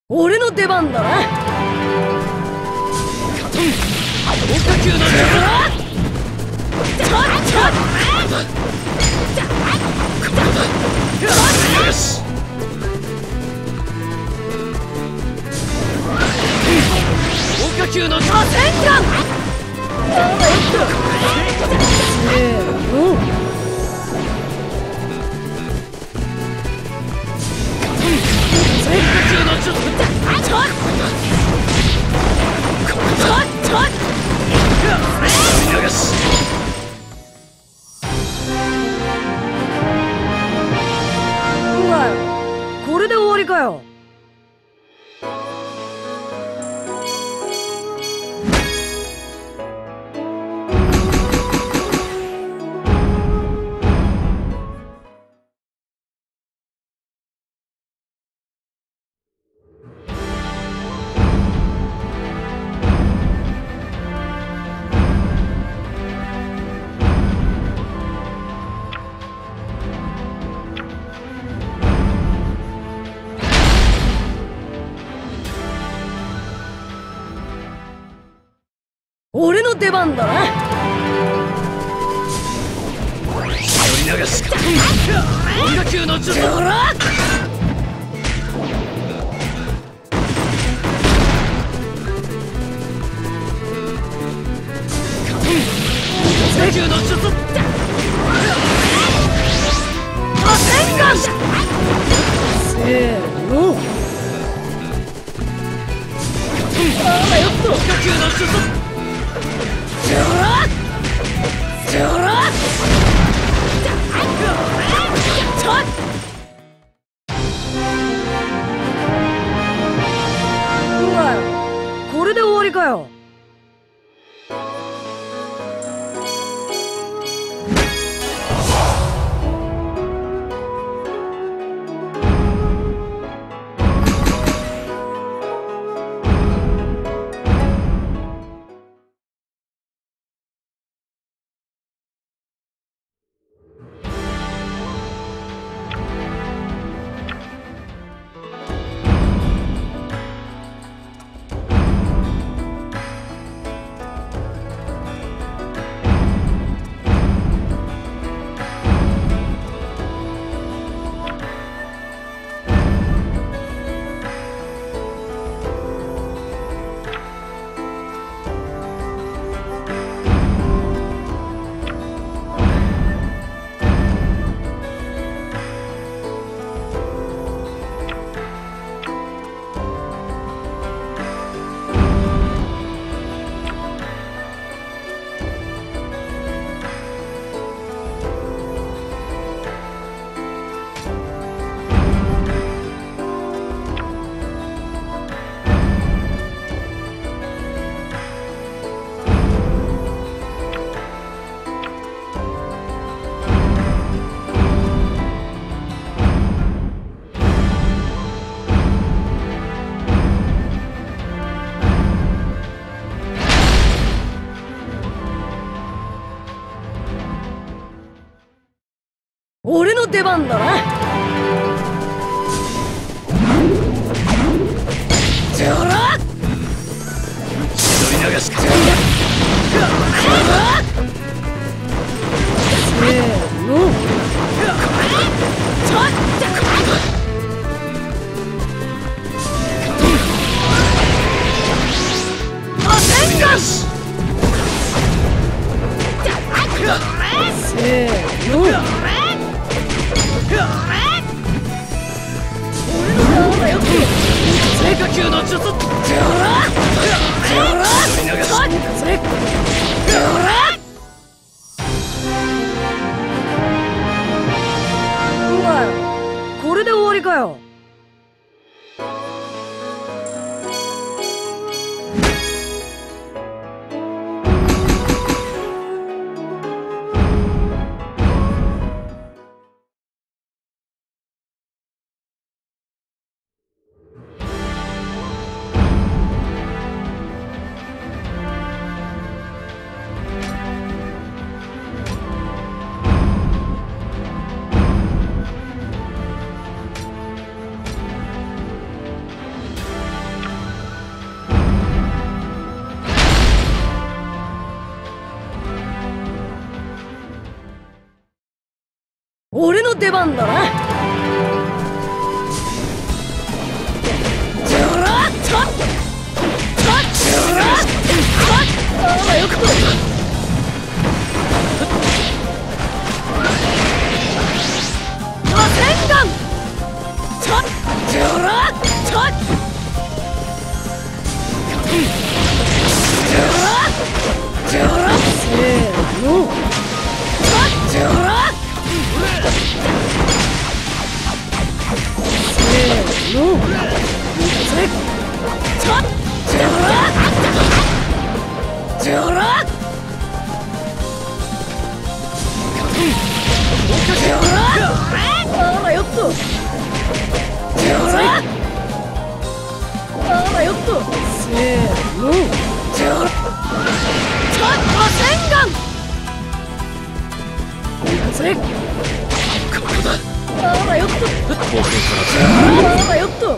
俺の出番だな。強化級の力。よし。強化級の螺旋丸。これで終わりかよ。俺の出番だな。取り流し。音楽級の術。音級の術。螺旋丸。せーの。音級の術。これで終わりかよ。俺の出番だな。取り流し。せーの。螺旋丸。せーの。成果級の術。これで終わりかよ。 の出番だな。ジョラッとジョラッと、ああよくと螺旋丸ジョラッとジョラッジョラッせーのジョラッせーのジョラッジョラッジョラッあらよっとジョラッあらよっとせーのジョラッ螺旋丸ここだあらよっとあらよっと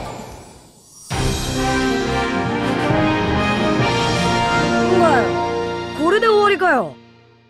お前これで終わりかよ。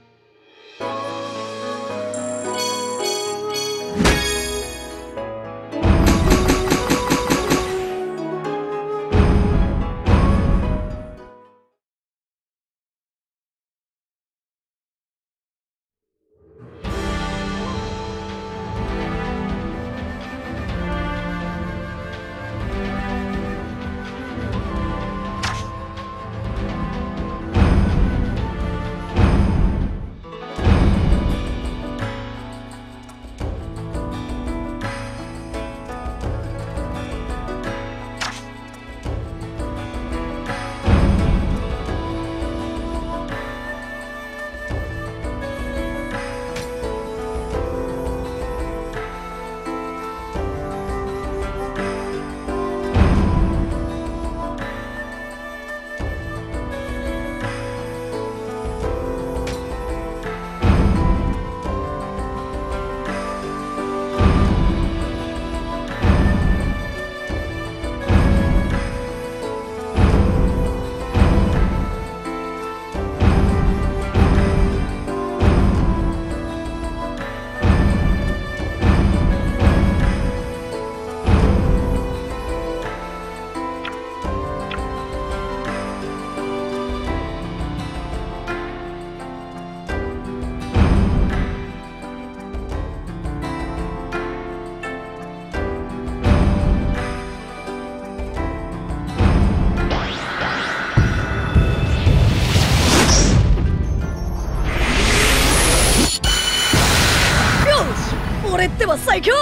俺ってば最強。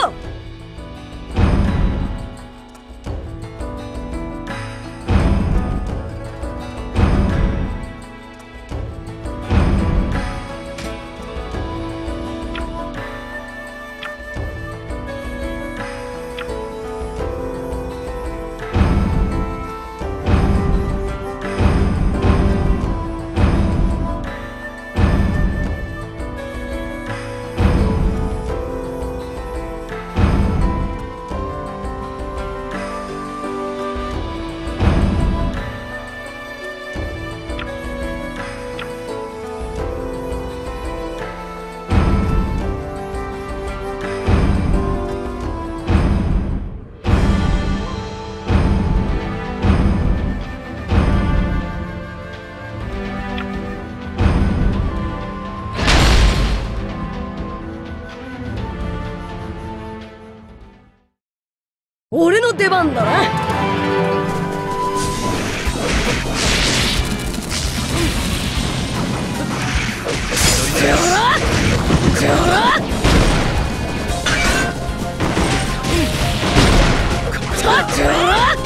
俺の出番だな。ジョラジョラジョラジョラ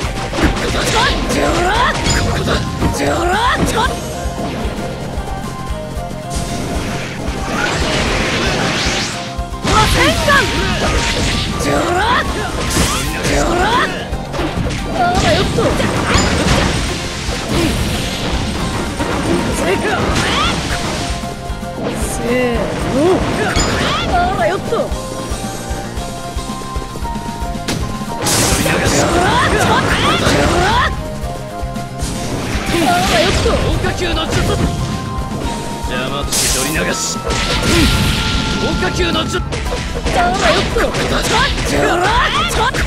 ジョラ螺旋丸ジョラジョラあらよっとせーのあらよっとジョラジョラあらよっと豪華級の術邪魔として取り流し強化級の術。 ちょろよっとちょろちょろ